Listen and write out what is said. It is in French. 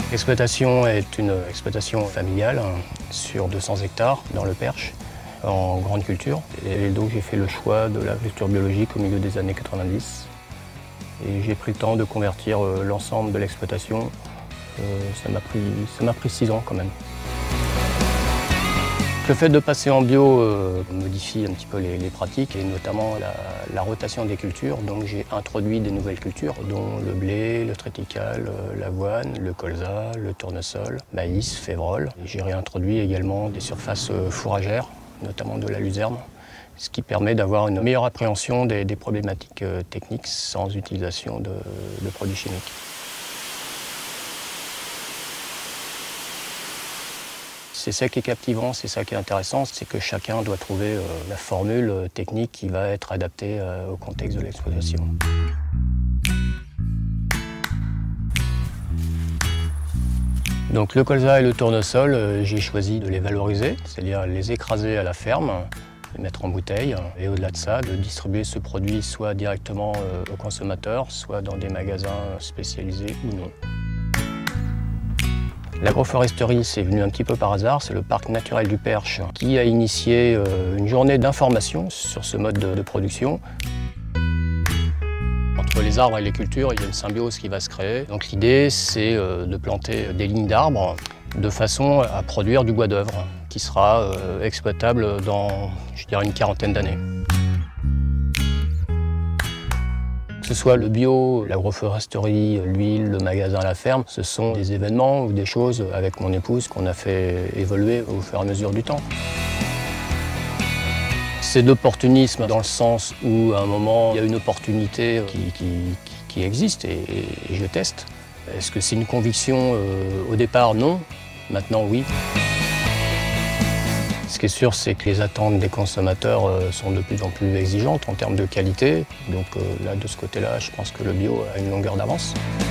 L'exploitation est une exploitation familiale sur 200 hectares dans le Perche, en grande culture. Et donc j'ai fait le choix de l'agriculture biologique au milieu des années 90. Et j'ai pris le temps de convertir l'ensemble de l'exploitation. Ça m'a pris 6 ans quand même. Le fait de passer en bio modifie un petit peu les pratiques et notamment la rotation des cultures. Donc j'ai introduit des nouvelles cultures dont le blé, le triticale, l'avoine, le colza, le tournesol, maïs, févrole. J'ai réintroduit également des surfaces fourragères, notamment de la luzerne, ce qui permet d'avoir une meilleure appréhension des problématiques techniques sans utilisation de produits chimiques. C'est ça qui est captivant, c'est ça qui est intéressant, c'est que chacun doit trouver la formule technique qui va être adaptée au contexte de l'exploitation. Donc le colza et le tournesol, j'ai choisi de les valoriser, c'est-à-dire les écraser à la ferme, les mettre en bouteille et au-delà de ça, de distribuer ce produit soit directement aux consommateurs, soit dans des magasins spécialisés ou non. L'agroforesterie, c'est venu un petit peu par hasard, c'est le parc naturel du Perche qui a initié une journée d'information sur ce mode de production. Entre les arbres et les cultures, il y a une symbiose qui va se créer. Donc l'idée, c'est de planter des lignes d'arbres de façon à produire du bois d'œuvre qui sera exploitable dans, je dirais, une quarantaine d'années. Que ce soit le bio, l'agroforesterie, l'huile, le magasin à la ferme, ce sont des événements ou des choses avec mon épouse qu'on a fait évoluer au fur et à mesure du temps. C'est d'opportunisme dans le sens où à un moment, il y a une opportunité qui existe et je teste. Est-ce que c'est une conviction au départ? Non. Maintenant, oui. Ce qui est sûr, c'est que les attentes des consommateurs sont de plus en plus exigeantes en termes de qualité. Donc là, de ce côté-là, je pense que le bio a une longueur d'avance.